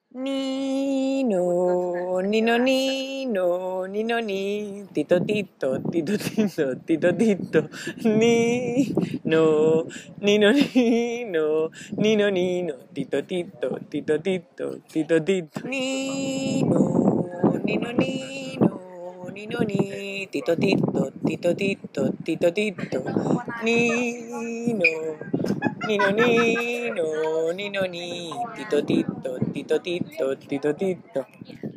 Nino, nino, nino, nino, ni, tito, tito, tito, tito, tito, tito, ni, no, nino, nino, nino, nino, tito, tito, tito, tito, tito, tito, nino, nino, nino, nino, ni, tito, tito, tito, tito, tito, tito, nino. Nino, nino, nino, ni, tito, tito, tito, tito, tito, tito.